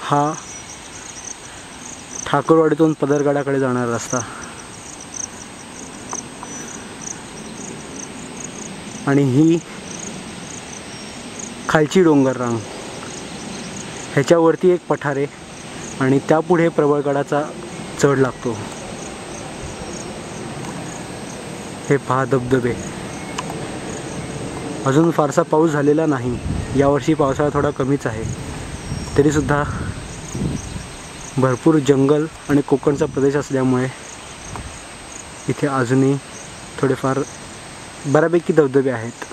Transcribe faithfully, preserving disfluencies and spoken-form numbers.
हा ठाकूरवाडीतून पदरगडाकडे जाणारा रस्ता आणि ही खालची डोंगर रांग, ह्याच्यावरती एक पठार आहे आणि त्यापुढे प्रबळगडाचा चढ लागतो. हे पहा धबधबे. अजून फारसा पाऊस झालेला नाही, यावर्षी पावसाळा थोडा कमीच आहे. तरीसुद्धा भरपूर जंगल आणि कोकणचा प्रदेश असल्यामुळे इथे अजूनही थोडेफार बऱ्यापैकी धबधबे आहेत.